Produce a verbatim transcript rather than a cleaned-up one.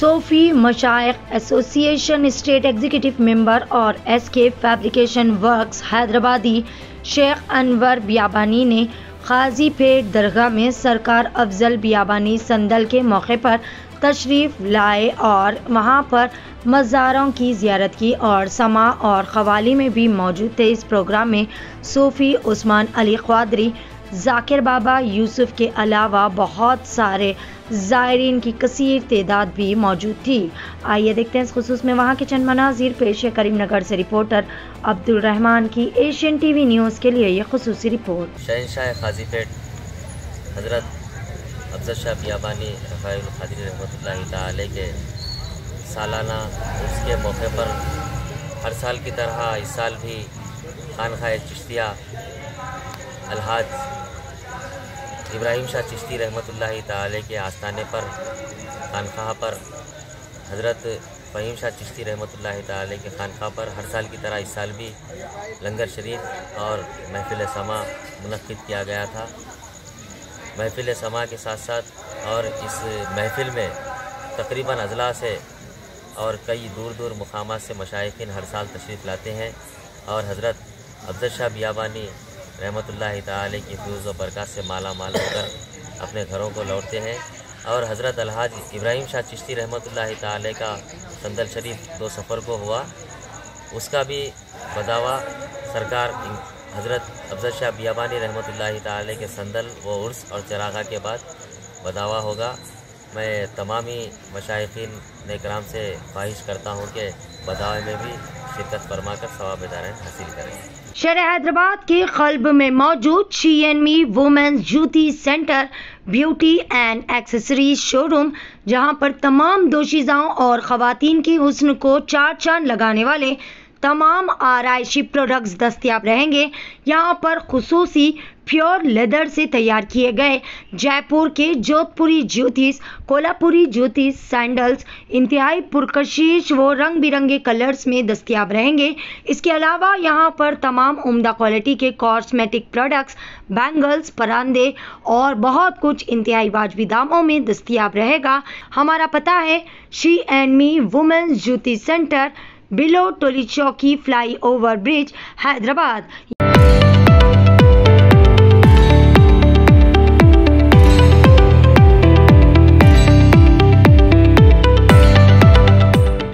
صوفی مشائخ ایسوسی ایشن اسٹیٹ ایگزیکٹو ممبر اور ایس کے فیبریکیشن ورکس حیدرآبادی شیخ انور بیابانی نے قاضی پیٹ درگاہ میں سرکار افضل بیابانی سندل کے موقع پر تشریف لائے اور وہاں پر مزاروں کی زیارت کی اور سماع اور قوالی میں بھی موجود تھے۔ اس پروگرام میں صوفی عثمان علی قادری، ذاکر بابا یوسف کے علاوہ بہت سارے زائرین کی کثیر تعداد بھی موجود تھی۔ آئیے دیکھتے ہیں اس خصوص میں وہاں کے چند مناظر پیش ہے۔ کریم نگر سے رپورٹر عبد الرحمان کی ایشین ٹی وی نیوز کے لیے یہ خصوصی رپورٹ۔ شہنشاہ قاضی پیٹ حضرت افضل شاہ بیابانی رفاعی القادری رحمۃ اللہ تعالی کے سالانہ عرس کے موقع پر ہر سال کی طرح اس سال بھی خانقاہ چشتیہ الحاج ابراہیم شاہ چشتی رحمۃ اللہ تعالی کے آستانے پر خانقاہ پر حضرت فہیم شاہ چشتی رحمۃ اللہ تعالی کے خانقاہ پر ہر سال کی طرح اس سال بھی لنگر شریف اور محفل سماع منعقد کیا گیا تھا۔ محفل سماع کے ساتھ ساتھ اور اس محفل میں تقریباً اضلاع سے اور کئی دور دور مقامات سے مشائخین ہر سال تشریف لاتے ہیں اور حضرت افضل شاہ بیابانی رحمۃ اللہ تعالی کی فیوز و برکات سے مالا مال ہو کر اپنے گھروں کو لوٹتے ہیں۔ اور حضرت الحاج ابراہیم شاہ چشتی رحمۃ اللہ تعالی کا سندل شریف دو سفر کو ہوا، اس کا بھی بداوا سرکار حضرت افضل شاہ بیابانی رحمۃ اللہ تعالی کے سندل و عرس اور چراغاں کے بعد بداوا ہوگا۔ میں تمامی مشائخین کرام سے خواہش کرتا ہوں کہ بداوے میں بھی شرکت فرما کر ثواب دارین حاصل کریں۔ شہر حیدرآباد کے قلب میں موجود شی اینڈ می وومنز جوتی centre beauty and accessories showroom, جہاں پر تمام دوشیزاؤں اور خواتین کی حسن کو چار چاند لگانے والے تمام آرائشی پروڈکٹس دستیاب رہیں گے۔ یہاں پر خصوصی پیور لیدر سے تیار کیے گئے جے پور کے جودھ پوری جوتیز، کولہاپوری جوتیز، سینڈلز انتہائی پرکشش و رنگ برنگے کلرز میں دستیاب رہیں گے۔ اس کے علاوہ یہاں پر تمام عمدہ کوالٹی کے کاسمیٹک پروڈکٹس، بینگلز، پراندے اور بہت کچھ انتہائی واجبی داموں میں دستیاب رہے گا۔ ہمارا پتہ ہے شی اینڈ می وومنز جوتی سینٹر، بلو ٹولی چوکی، فلائی اوور برج، حیدرآباد۔